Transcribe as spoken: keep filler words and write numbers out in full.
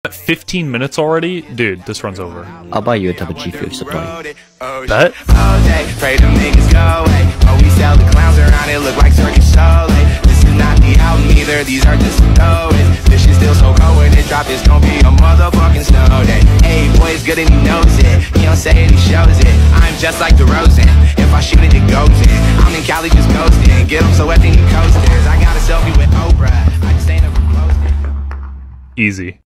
fifteen minutes already? Dude, this runs over. I'll buy you a double G for supply. Bet? Pray the niggas go away. Oh, we sell the clowns around it, look like circus show. This is not the album either, these are just stories. This shit still so cold when it drop, it's gonna be a motherfucking snow day. Hey, boy, it's good and he knows it. He don't say it, he shows it. I'm just like DeRozan. If I shoot it, it goes in. I'm in Cali just coasting. Get him so wet, then he coasters. I got a selfie with Oprah. I just ain't never posted. Easy.